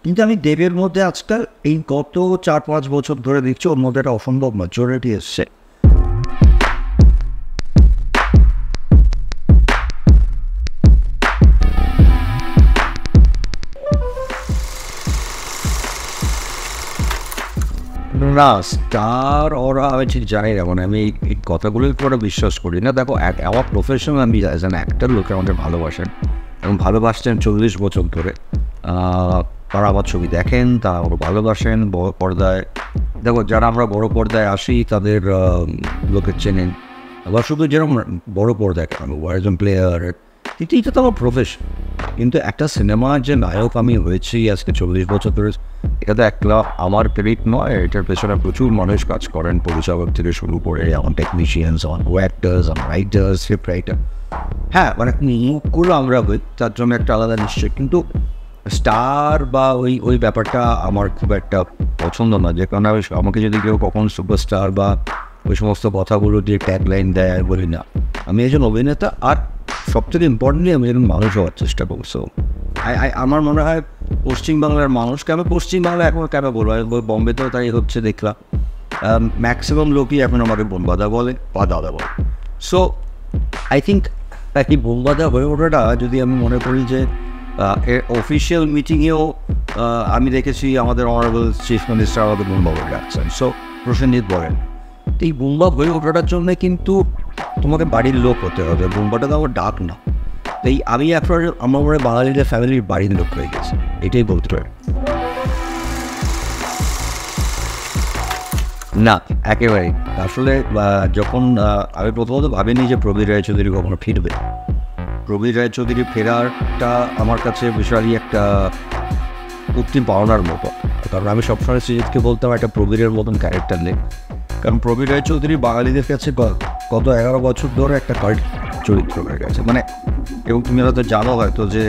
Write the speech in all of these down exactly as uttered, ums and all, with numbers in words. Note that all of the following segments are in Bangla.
কিন্তু আমি দেবের মধ্যে আজকাল এই গত চার পাঁচ বছর ধরে দেখছি ওর মধ্যে একটা অসম্ভব ম্যাচুরিটি এসছে। না স্টার ওরা আমি ঠিক জানি না, মানে আমি এই কথাগুলোর উপরে বিশ্বাস করি না। দেখো আমার প্রফেশন, আমি অ্যাজ অ্যান অ্যাক্টর লোকে আমাদের ভালোবাসেন এবং ভালোবাসছেন চল্লিশ বছর ধরে। তারা আমার ছবি দেখেন, তারা ওরা ভালোবাসেন বড় পর্দায়। দেখো যারা আমরা বড় পর্দায় আসি তাদের লোকে চেনেন, আবার শুধু যেরকম বড় পর্দায় কেন একজন প্লেয়ার, কিন্তু এটা তো আমার প্রফেশন। কিন্তু একটা সিনেমার যে নায়ক আমি হয়েছি আজকে চল্লিশ বছর ধরে, এটা তো একটা আমার ক্রেডিট নয়, এটার পেছনে প্রচুর মানুষ কাজ করেন, পরিচালক থেকে শুরু করে আমার টেকনিশিয়ানস, আমার অ্যাক্টার্স, আমার রাইটার্স, স্ক্রিপ্ট রাইটার। হ্যাঁ মানে মুখগুলো আমরা হই, তার জন্য একটা আলাদা নিশ্চয়, কিন্তু স্টার বা ওই ওই ব্যাপারটা আমার খুব একটা পছন্দ না। যে কারণে আমাকে যদি কেউ কখন সুপারস্টার বা ওই সমস্ত কথাগুলো দিয়ে ট্যাগলাইন দেয় বলি না, আমি একজন অভিনেতা, আর সবথেকে ইম্পর্টেন্টলি আমি একজন মানুষ হওয়ার চেষ্টা করি। সো আমার মনে হয় পশ্চিমবাংলার মানুষকে, আমি পশ্চিমবাংলা এখন কেন বলবো, বম্বেতেও তাই হচ্ছে দেখলাম, ম্যাক্সিমাম লোকই এখন আমাকে বোমবাদা বলে বা দাদা বলে। সো আই থিঙ্ক এই বোমবাদা হয়ে ওঠাটা, যদি আমি মনে করি যে অফিসিয়াল মিটিংয়েও আমি দেখেছি আমাদের অনারেবল চিফ মিনিস্টার আমাদের বোমবা বলে রাখছেন, সো প্রসেনজিৎ বলেন। তো এই বোমবা হয়ে ওঠাটার জন্য কিন্তু তোমাকে বাড়ির লোক হতে হবে, বোমবাটা তো আমার ডাক না। তাই আমি এখন আমার মনে বাঙালিদের ফ্যামিলির বাড়ির লোক হয়ে গেছে, এটাই বলতে পারি। না একেবারেই, আসলে যখন আমি প্রথমত ভাবিনি যে প্রবীর রায়চৌধুরী কখনো ফিরবে। প্রবীর রায়চৌধুরী ফেরারটা আমার কাছে বিশালই একটা উত্তীম পাওনার মতো, কারণ আমি সবসময় সৃজিতকে বলতাম একটা প্রবীরের মতন ক্যারেক্টার নেই। কারণ প্রবীর রায়চৌধুরী বাঙালিদের কাছে গত এগারো বছর ধরে একটা কাল্ট চরিত্র হয়ে গেছে, মানে এবং তুমি হয়তো জানো হয়তো যে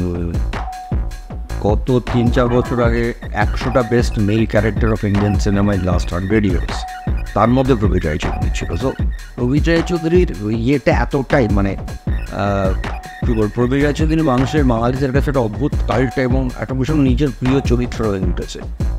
গত তিন চার বছর আগে একশোটা best male character of Indian সিনেমায় লাস্ট হান্ড্রেড ইয়ার্স, তার মধ্যে প্রবীর রায়চৌধুরী ছিল। সো প্রবীর রায়চৌধুরীর ইয়েটা এতটাই মানে কী বল, প্রবীর রায়চৌধুরী মানুষের বাঙালিদের কাছে একটা অদ্ভুত কাল্ট এবং একটা ভীষণ নিজের প্রিয় চরিত্র হয়ে উঠেছে।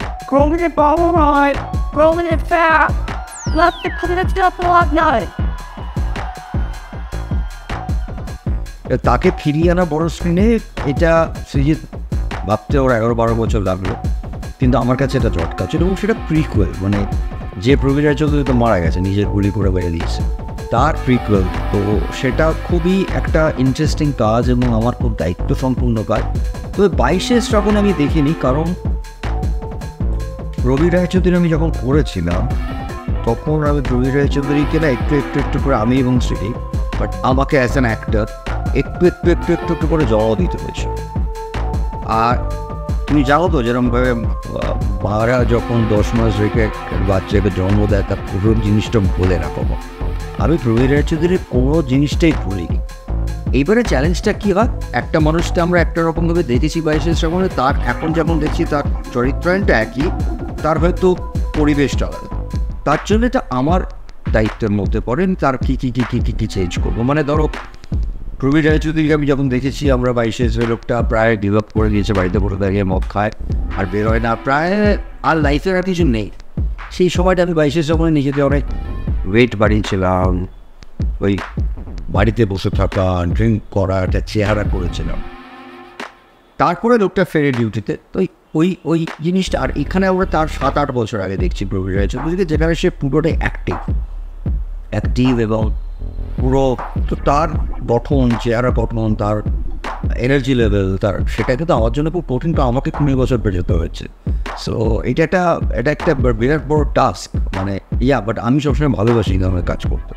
তাকে ফিরিয়ে আনা বড় স্ক্রিনে, এটা সৃজিত ভাবতে ওর এগারো বারো বছর লাগলো, কিন্তু আমার কাছে এটা জটকা ছিল। এবং সেটা প্রিকুয়েল, মানে যে প্রবীর রায়চৌধুরী তো মারা গেছে, নিজের গুলি করে বেড়ে দিয়েছে, তার প্রিকুয়েল। তো সেটা খুবই একটা ইন্টারেস্টিং কাজ এবং আমার খুব দায়িত্ব সম্পূর্ণ কাজ। তবে বাইশে শ্রাবণ আমি দেখিনি, কারণ প্রবীর রায়চৌধুরী আমি যখন করেছিলাম তখন আমি প্রবীর রায়চৌধুরীকে না একটু একটু একটু করে, আমি এবং শ্রী, বাট আমাকে অ্যাজ অ্যান অ্যাক্টর একটু একটু একটু একটু একটু করে জড়ো দিতে হয়েছে। আর তুমি জানো তো যেরকমভাবে মারা যখন দশ মাস রেখে বাচ্চাকে জন্ম দেয়, তার পুরো জিনিসটা ভুলে না কখনো। আমি প্রবীর রায়চৌধুরীর কোনো জিনিসটাই ভুলিনি। এইবারে চ্যালেঞ্জটা কী হয়, একটা মানুষটা আমরা একটা রকমভাবে দেখেছি বাইশে শ্রাবণে, তার এখন যেমন দেখছি তার চরিত্রায়নটা একই, তার হয়তো পরিবেশটা আলাদা। তার জন্য এটা আমার দায়িত্বের মধ্যে পড়েন তার কী কী কী কী কী কী চেঞ্জ করবো। মানে ধরো প্রবীর রায়চৌধুরীকে আমি যখন দেখেছি, আমরা বাইশে সে লোকটা প্রায় ডেভেলপ করে দিয়েছে, বাড়িতে বসে দাঁড়িয়ে মদ খায় আর বেরোয় না, প্রায় আর লাইফের আর কিছু নেই। সেই সময়টা আমি বাইশে শ্রাবণে নিজেকে অনেক ওয়েট বাড়িয়েছিলাম, ওই বাড়িতে বসে থাকা, ড্রিঙ্ক করা, একটা চেহারা করেছিলাম। তারপরে লোকটা ফেরে ডিউটিতে, তো ওই ওই জিনিসটা। আর এখানে আমরা তার সাত আট বছর আগে দেখছি প্রবীর রায়চৌধুরীকে, যেখানে সে পুরোটাই অ্যাক্টিভ অ্যাক্টিভ এবং পুরো, তো তার গঠন, চেহারা গঠন, তার এনার্জি লেভেল, তার সেটাকে তো আমার জন্য খুব কঠিন, তো আমাকে কুড়ি বছর পেয়ে যেতে হয়েছে। সো এটা একটা এটা একটা বিরাট বড় টাস্ক, মানে ইয়া, বাট আমি সবসময় ভালোবাসি এই ধরনের কাজ করতে।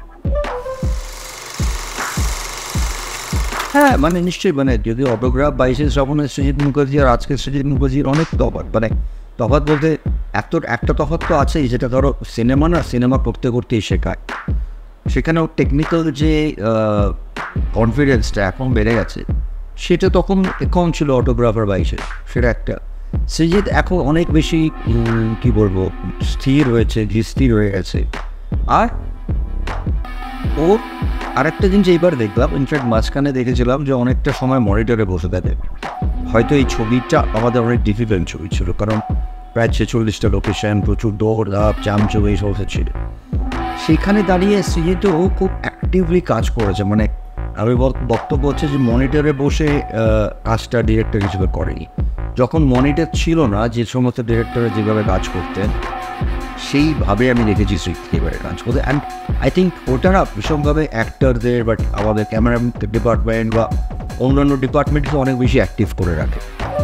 হ্যাঁ মানে নিশ্চয়ই, মানে যদি অটোগ্রাফ বাইশে শ্রাবণের সৃজিত মুখার্জি আর আজকের সৃজিত মুখার্জির অনেক তফাৎ, মানে তফাৎ বলতে এত একটা তফাৎ তো আছেই, যেটা ধরো সিনেমা না, সিনেমা করতে করতেই শেখায়। সেখানেও টেকনিক্যাল যে কনফিডেন্সটা এখন বেড়ে গেছে, সেটা তখন এখন ছিল অটোগ্রাফার বাইশে, সেটা একটা। সৃজিত এখন অনেক বেশি কি বলবো স্থির হয়েছে, স্থির হয়ে গেছে। আর ওর আরেকটা জিনিস এইবার দেখলাম, ইনফ্যাক্ট মাঝখানে দেখেছিলাম যে অনেকটা সময় মনিটরে বসে থাকে, হয়তো এই ছবিটা আমাদের অনেক ডিফিকাল্ট ছবি ছিল, কারণ প্রায় ছেচল্লিশটা লোকেশন, প্রচুর দৌড় ধাপ চামচুম এই সমস্ত ছিল। সেখানে দাঁড়িয়ে সৃজিতও খুব অ্যাক্টিভলি কাজ করেছে। মানে আমি বক্তব্য হচ্ছে যে মনিটরে বসে কাজটা ডিরেক্টর হিসেবে করেনি। যখন মনিটর ছিল না, যে সমস্ত ডিরেক্টরে যেভাবে কাজ করতেন সেইভাবে আমি দেখেছি সৃজিতকে এবারে কাজ করতে। অ্যান্ড আই থিঙ্ক ওটারা ভীষণভাবে অ্যাক্টরদের বাট আমাদের ক্যামেরা ডিপার্টমেন্ট বা অন্যান্য ডিপার্টমেন্টকে অনেক বেশি অ্যাক্টিভ করে রাখে।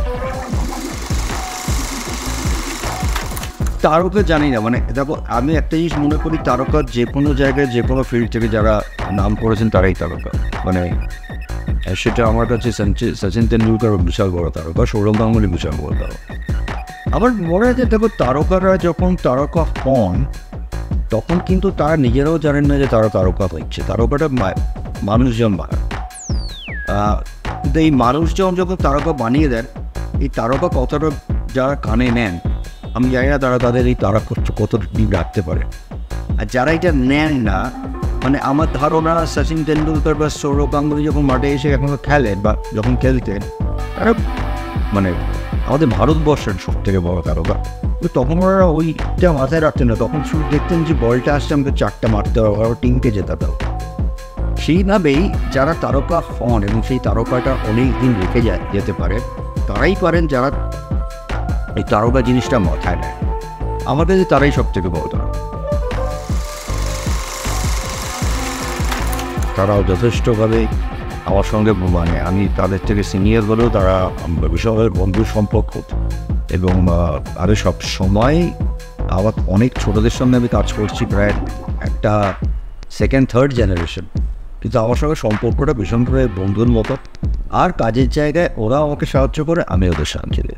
তারকা জানি না, মানে দেখো আমি একটা জিনিস মনে করি, তারকা যে কোনো জায়গায় যে কোনো ফিল্ড থেকে যারা নাম করেছেন তারাই তারকা। মানে সেটা আমার কাছে সচিন তেন্ডুলকার বিশাল বড় তারকা, সৌরভ গাঙ্গুলি বিশাল বড় তারকা। আবার মনে হয় যে দেখো তারকারা যখন তারকা হন তখন কিন্তু তারা নিজেরাও জানেন না যে তারা তারকা হচ্ছে। তারকাটা মানুষজন বানায়, কিন্তু এই মানুষজন যখন তারকা বানিয়ে দেন, এই তারকা কথাটা যারা কানে নেন, আমি জানি না তারা তাদের এই তারা কত দিন রাখতে পারে। আর যারা এটা নেন না, মানে আমার ধারণা সচিন তেন্ডুলকার বা সৌরভ গাঙ্গুলি যখন মাঠে এসে এখন খেলেন বা যখন খেলতেন, তারা মানে আমাদের ভারতবর্ষের সব থেকে বড় তারকা, তখন ওরা ওইটা মাথায় রাখতেন না। তখন শুধু দেখতেন যে বলটা আসছে আমাকে চারটা মারতে হবে, আবার টিমকে জেতাতে হবে। সেইভাবেই যারা তারকা হন এবং সেই তারকাটা অনেক দিন রেখে যায় যেতে পারে, তারাই পারেন যারা এই তারকা জিনিসটা মাথায় নেয়। আমাদের যে তারাই সব থেকে বড় তারকা। তারাও যথেষ্টভাবে আমার সঙ্গে, মানে আমি তাদের থেকে সিনিয়র হলেও তারা বিষয়ের বন্ধুর সম্পর্ক, এবং আরও সব সময় আবার অনেক ছোটদের সঙ্গে আমি কাজ করছি, প্রায় একটা সেকেন্ড থার্ড জেনারেশন, কিন্তু আমার সঙ্গে সম্পর্কটা ভীষণভাবে বন্ধুর মতো। আর কাজের জায়গায় ওরা আমাকে সাহায্য করে, আমি ওদের সাহায্য দিই।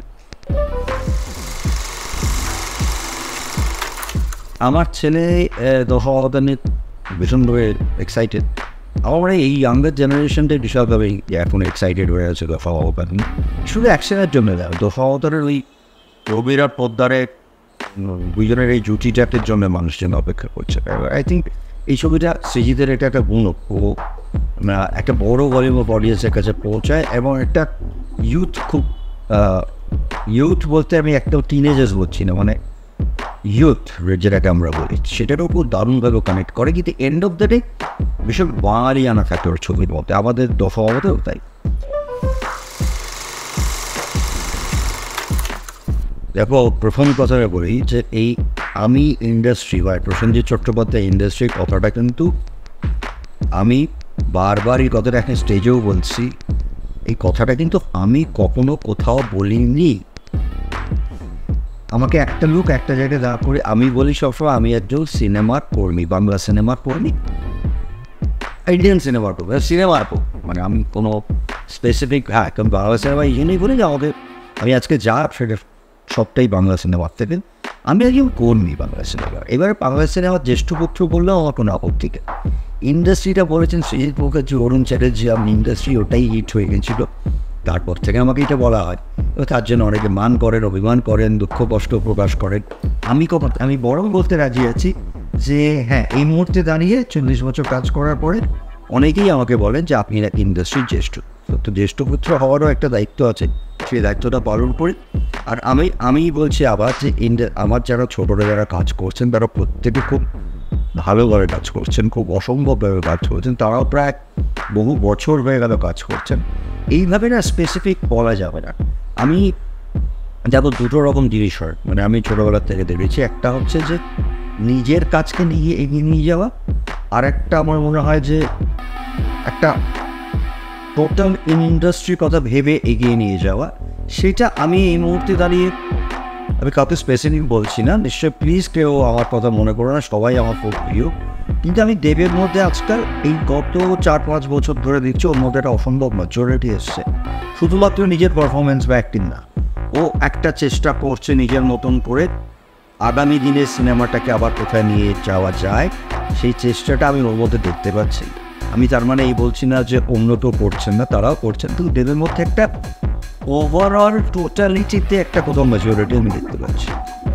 আমার ছেলে দশম অবতার নিয়ে ভীষণভাবে এক্সাইটেড। আমার মানে এই ইয়াঙ্গার জেনারেশনটাই বিশালভাবে এখন এক্সাইটেড হয়ে আছে দশম অবতার নিয়ে। শুধু অ্যাকশনের জন্য দেয়, দশম অবতারের ওই রবির আর পদ্মারের দুজনের এই জুটিটাটের জন্য মানুষজন অপেক্ষা করছে। আই থিঙ্ক এই ছবিটা সৃজিতের এটা একটা গুণ, ও একটা বড় ভলিউম অফ অডিয়েন্সের কাছে পৌঁছায়, এবং একটা ইউথ, খুব ইউথ বলতে আমি একটা টিনেজার্স বলছি না, মানে ইউথ যেটাকে আমরা বলি, সেটারও খুব দারুণভাবে কানেক্ট করে। কিন্তু এন্ড অফ দ্য ডে ভীষণ বাঙালি আনা ফ্যাক্টর ছবির মধ্যে, আমাদের দফা হতেও তাই। দেখো প্রথম কথাটা বলি যে এই আমি ইন্ডাস্ট্রি বা প্রসেনজিৎ চট্টোপাধ্যায় ইন্ডাস্ট্রির কথাটা কিন্তু আমি বারবার এই কথাটা এখন স্টেজেও বলছি, এই কথাটা কিন্তু আমি কখনো কোথাও বলিনি। আমাকে একটা লোক একটা জায়গায় দাঁড় করে আমি বলি সবসময় আমি একজন সিনেমার কর্মী, বাংলা সিনেমার কর্মী, ইন্ডিয়ান সিনেমার কর্মী, সিনেমার মানে আমি কোনো স্পেসিফিক, হ্যাঁ কারণ বাংলা সিনেমা এই জন্যই বলি যে আমাকে, আমি আজকে যা সেটা সবটাই বাংলা সিনেমার থেকে, আমি একজন কর্মী বাংলা সিনেমা। এবার বাংলা সিনেমার জ্যেষ্ঠ পুত্র বললেও আমার কোনো আপত্তি নেই। ইন্ডাস্ট্রিটা বলেছেন সৃজিত মুখার্জি, অরুণ চ্যাটার্জি, আমি ইন্ডাস্ট্রি ওটাই হিট হয়ে গেছিলো, তারপর থেকে আমাকে এটা বলা হয়। তার জন্য অনেকে মান করেন, অভিমান করেন, দুঃখ কষ্ট প্রকাশ করেন। আমি কখন আমি বরং বলতে রাজি আছি যে হ্যাঁ, এই মুহূর্তে দাঁড়িয়ে চল্লিশ বছর কাজ করার পরে অনেকেই আমাকে বলেন যে আপনি না ইন্ডাস্ট্রির জ্যেষ্ঠ, তো জ্যেষ্ঠ পুত্র হওয়ারও একটা দায়িত্ব আছে, সেই দায়িত্বটা পালন করি। আর আমি আমি বলছি আবার যে ইন্ডিয়া, আমার যারা ছোটরা যারা কাজ করছেন তারা প্রত্যেকে খুব ভালোভাবে কাজ করছেন, খুব অসম্ভবভাবে কাজ করছেন, তারাও প্রায় বহু বছর হয়ে গেল কাজ করছেন। এইভাবে না স্পেসিফিক বলা যাবে না। আমি যাবো দুটো রকম জিনিস হয়, মানে আমি ছোটোবেলার থেকে দেখেছি, একটা হচ্ছে যে নিজের কাজকে নিয়ে এগিয়ে নিয়ে যাওয়া, আর একটা আমার মনে হয় যে একটা টোটাল ইন্ডাস্ট্রির কথা ভেবে এগিয়ে নিয়ে যাওয়া। সেটা আমি এই মুহূর্তে দাঁড়িয়ে আমি কাউকে স্পেসিফিক বলছি না, নিশ্চয় প্লিজ কেউ আমার কথা মনে করো না, সবাই আমার খুব প্রিয়। কিন্তু আমি দেবের মধ্যে আজকাল এই গত চার পাঁচ বছর ধরে দেখছি ওর মধ্যে একটা অসম্ভব ম্যাচুরিটি এসছে, শুধুমাত্র নিজের পারফরমেন্স বা অ্যাক্টিং না, ও একটা চেষ্টা করছে নিজের মতন করে আগামী দিনে সিনেমাটাকে আবার কোথায় নিয়ে যাওয়া যায়, সেই চেষ্টাটা আমি ওর মধ্যে দেখতে পাচ্ছি। আমি তার মানে এই বলছি না যে অন্য কেউ করছেন না, তারাও করছেন, কিন্তু দেবের মধ্যে একটা ওভারঅল টোটালিটিতে একটা কোথাও ম্যাচুরিটি আমি দেখতে পাচ্ছি।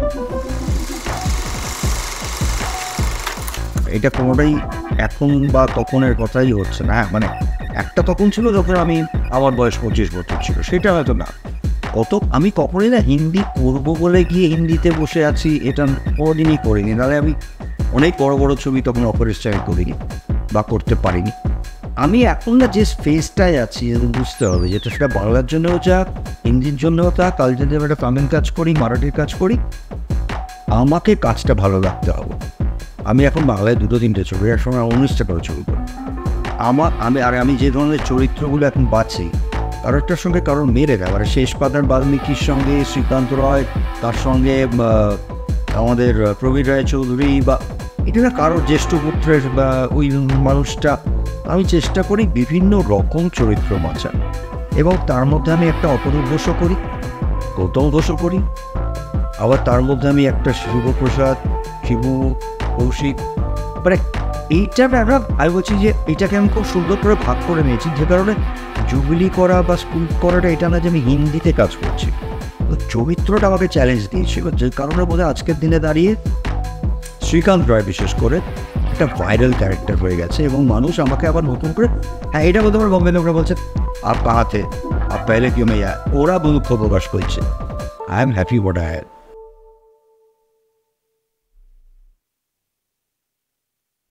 এটা কোনোটাই এখন বা তখনের কথাই হচ্ছে না। হ্যাঁ, মানে একটা তখন ছিল যখন আমি আমার বয়স পঁচিশ বছর ছিল, সেটা হয়তো না, অত আমি কখনোই না হিন্দি করবো বলে গিয়ে হিন্দিতে বসে আছি, এটা কোনোদিনই করিনি। নাহলে আমি অনেক বড় বড় ছবি তখন অপরিচয় করিনি বা করতে পারিনি। আমি এখন না যে ফেজটায় আছি বুঝতে হবে, যেটা সেটা বাংলার জন্যও যাক, হিন্দির জন্যও তা, কাল যদি আমি একটা তামিল কাজ করি, মারাঠির কাজ করি, আমাকে কাজটা ভালো লাগতে হবে। আমি এখন বাংলায় দুটো তিনটে ছবি, এক সময় উনিশটা করে ছবি করি। আমার আমি আর আমি যে ধরনের চরিত্রগুলো এখন বাছি, কারোরটার সঙ্গে কারোর মেরে না, মানে শেষ পাতার বাল্মীকির সঙ্গে শ্রীকান্ত রয়, তার সঙ্গে আমাদের প্রবীর রায় চৌধুরী, বা এটা না কারোর জ্যেষ্ঠ পুত্রের বা ওই মানুষটা, আমি চেষ্টা করি বিভিন্ন রকম চরিত্র বাঁচা, এবং তার মধ্যে আমি একটা অপরূপ ঘোষও করি, গৌতম ঘোষও করি, আবার তার মধ্যে আমি একটা শিবপ্রসাদ, শিবু, কৌশিক, মানে এইটা একটা আমি বলছি যে এটাকে আমি খুব সুন্দর করে ভাগ করে নিয়েছি, যে কারণে জুবিলি করা বা স্কুল করাটা এটা না যে আমি হিন্দিতে কাজ করছি, তো চরিত্রটা আমাকে চ্যালেঞ্জ দিয়েছিল, যে কারণে বোধহয় আজকের দিনে দাঁড়িয়ে শ্রীকান্ত রায় বিশেষ করে একটা ভাইরাল ক্যারেক্টার হয়ে গেছে, এবং মানুষ আমাকে আবার নতুন করে, হ্যাঁ এটা বলতে আমার বম্বে লোকরা বলছে আপ কাহাতে আপ পেলে কিউ মেয়া, ওরা দুঃখ প্রকাশ করছে। I am happy what I had.